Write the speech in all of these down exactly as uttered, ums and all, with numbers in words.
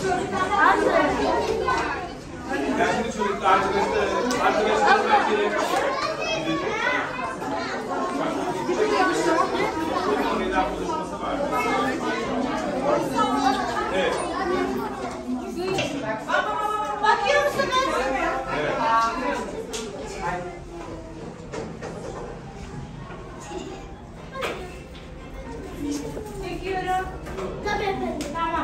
Ben şimdi çocuklar arkadaşlar arkadaşlarımla gelip veda konuşması var. Evet. Bakıyor musunuz? Evet. Çekiyorum. Tabii efendim. Tamam.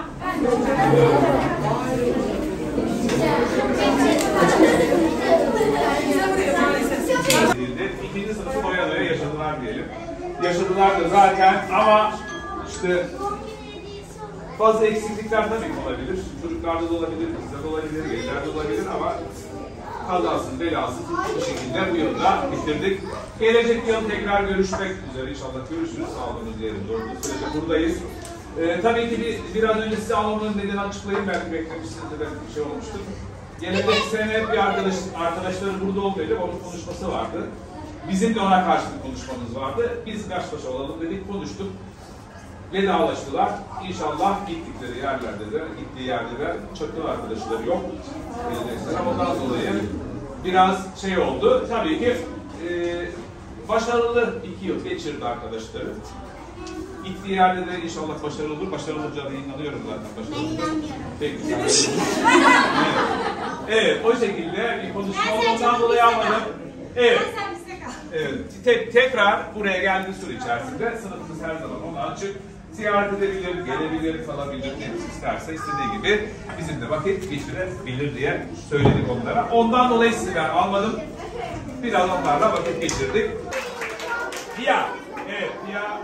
İkinci sınıfı doya doya yaşadılar diyelim. Yaşadılar da zaten ama işte bazı eksiklikler tabii ki olabilir. Çocuklarda da olabilir, bizde de olabilir, gençlerde de olabilir ama kazasız belasız bu şekilde bu yılda bitirdik. Gelecek yıl tekrar görüşmek üzere inşallah görüşürüz. Sağlığımız yerinde olduğu sürece buradayız. Ee, tabii ki bir, biraz önce size almamın nedeni açıklayayım, belki beklemişsinizdir, belki bir şey olmuştur. Gelecek sene bir arkadaş, arkadaşların burada olmayacak, onun konuşması vardı. Bizim de ona karşı bir konuşmamız vardı. Biz baş başa olalım dedik, konuştuk. Vedalaştılar. İnşallah gittikleri yerlerde de, gittiği yerde de çakıl arkadaşları yok. Gelecek ondan dolayı biraz şey oldu. Tabii ki e, başarılı iki yıl geçirdi arkadaşları. Gittiği yerde de inşallah başarılı olur. Başarılı olacağına inanıyorum zaten. Başarılı. Ben inanmıyorum. Peki. evet. evet, o şekilde bir konuşma olduğundan dolayı almadım. Evet. Evet. Te tekrar buraya geldiği süre içerisinde sınıfımız her zaman ona açık. Ziyaret edebilir, gelebilir, kalabilir, ne isterse istediği gibi bizimle vakit geçirebilir diye söyledik onlara. Ondan dolayı sizi ben almadım. Biraz onlarla vakit geçirdik. Pia. Evet, Pia.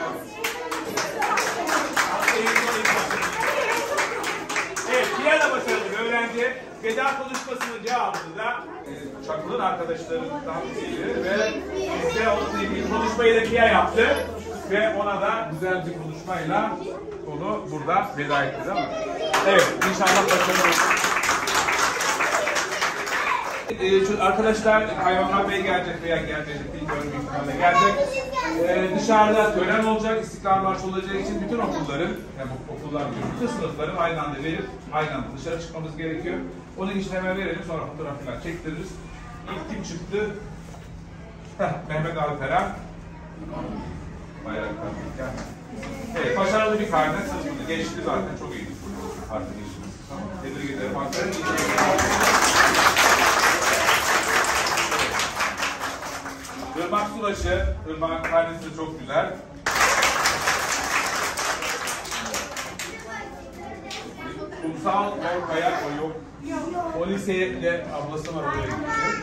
Evet, Pia da başarılı bir öğrenci. Veda konuşmasının cevabını da e, Çakıl'ın arkadaşlarından biri ve bizde onunla ilgili konuşmayı da Pia yaptı. Ve ona da güzel bir konuşmayla onu burada veda etti değil mi? Evet, inşallah başarılı olur. Ee, arkadaşlar, Kaymakam Bey gelecek veya gelmeyecek, bilmiyorum, büyük ihtimalle gelecek. Ee, dışarıda tören olacak, İstiklal Marşı olacağı için bütün okulların, yani okullar diyor, bütün sınıfların aynı anda verip aynı anda dışarı çıkmamız gerekiyor. Onun için hemen verelim, sonra fotoğraf falan çektiririz. İlk kim çıktı? Heh, Mehmet Alperen. Bayraklar. Evet, başarılı bir karne sınıfını geçti zaten, çok iyiydi artık işimiz. Tebrik ederim Alperen. Irmak Sulaşı, Irmak'ın karnesi de çok güzel. Kumsal Korkaya, o yok. O liseye ablası var, oraya gitti.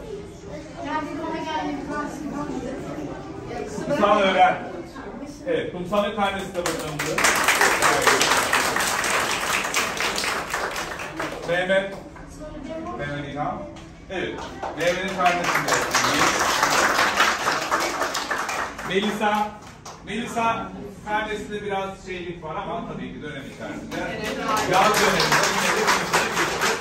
Kumsal öğren. Evet, Kumsal'ın karnesi de başarılı. Mehmet. Mehmet İlhan. Evet, Mehmet'in karnesi de. Melisa. Melisa karnesinde biraz şeylik var ama tabii ki dönem içerisinde. Yaz döneminde yine de geçti.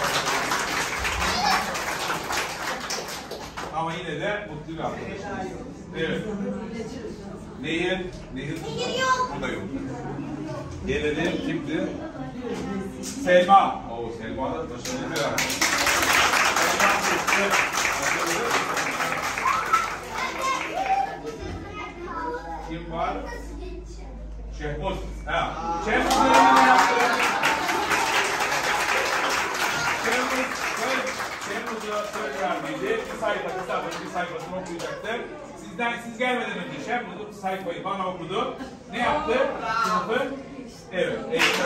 Ama yine de mutlu bir arkadaşımız. Evet. Nehir. Nehir yok. Bu da yok. Gelelim kimdi? Selma. Oo, Selma da başarılı bir arkadaş. Selma çıktı. Kim var? Şehmuz. Ha. Şehmuz dönemini yaptı. Şehmuz, Şehmuz'a söz verdiydi. Bir sayfa, kitabın bir sayfasını okuyacaktı. Sizden, siz gelmeden önce Şehmuz bu sayfayı bana okudu. Ne yaptı? Sınıfı. Evet.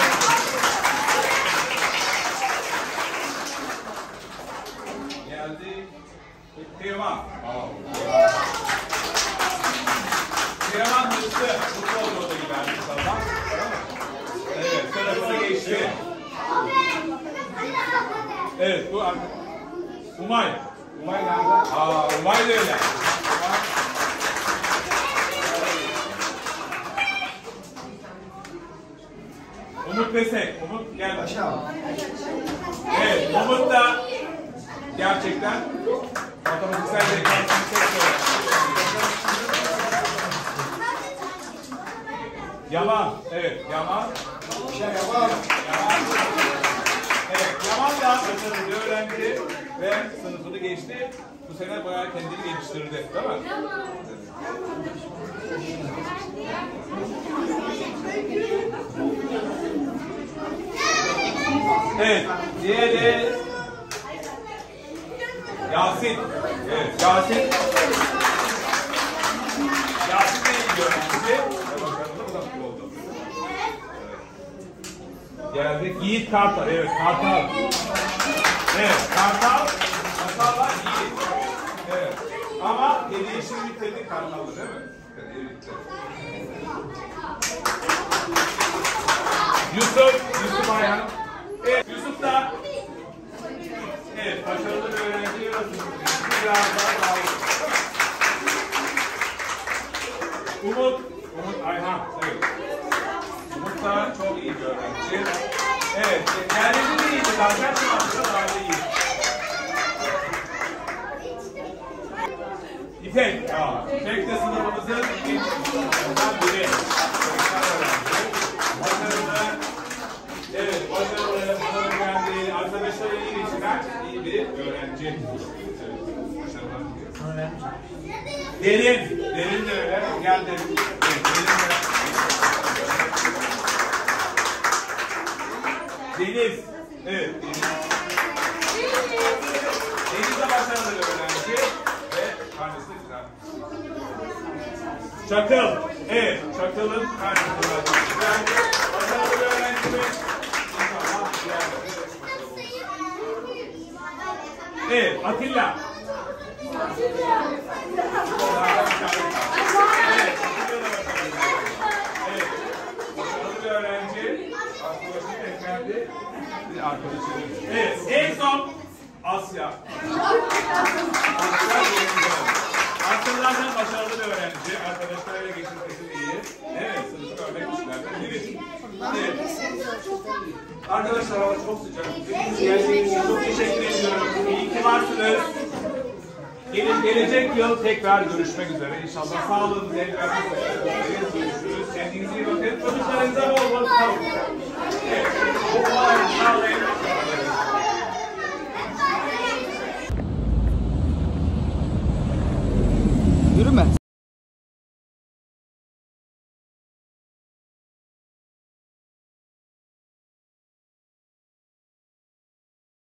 Geldi. Teoman. Teoman hırslı. Futbol yolu giderdi sabah. Evet. Sınıfına geçti. Evet. Bu artık. Umay. Umay nerede? Aa, Umay da öyle. Umut Pesek. Umut gel aşağı. Evet. Umut da gerçekten matematiksel zekasını çok sever. Yaman. Evet. Yaman. Yaman. Yaman. sene sınıfını geçti. Bu sene bayağı kendini geliştirdi. Değil mi? Evet. Diğeri Yasin. Evet. Yasin. Yasin de iyi bir öğrenci. Oldu. Geldik. Yiğit Kartal. Evet. Kartal. Evet. Kartal. Kartal var. Yiğit. Evet. Ama hediye işini bitirdik Kartal'da değil mi? Evet. Yusuf. Yusuf Ayhan. Evet. Yusuf da evet. Başarılı bir öğrenci. Biraz daha daha iyi. Umut. Umut Ayhan. Evet. Umut da çok iyi bir öğrenci. Evet. Kendisi de iyiydi. Zaten şu anda daha da iyi. İpek. Ya. İpek de sınıfımızın ilk sınıfından biri. Başarılı. Evet. Başarılı. Hanımefendi. Arkadaşlarla iyi geçinen iyi bir öğrenci. Evet. Başarılı. Derin. Derin de öyle. Gel Derin. Evet. Derin de. Deniz. Evet. Deniz. Deniz de başarılı bir öğrenci. Ve karnesi de güzel. Çakıl. Evet. Çakıl'ın karnesi de güzel. Başarılı bir öğrencimiz. İnşallah diğer evet. Atilla. Evet. Evet. Başarılı bir öğrenci. Arkadaşım efendi. Bir arkadaşım. Evet. En son Asya. Asya Asya'dan başarılı bir öğrenci. Arkadaşlarıyla geçirmesi iyi. Evet. Sınıfı örnek kişilerden biri. Evet. Arkadaşlar hava çok sıcak. Hepiniz geldiğiniz için çok teşekkür ediyorum. İyi ki varsınız. Gelin gelecek yıl tekrar görüşmek üzere. İnşallah sağlığınız el vermez. Görüşürüz. Kendinize iyi bakın. Çocuklarınıza bol bol sağlık. Evet. Sağlayın. Yürüme.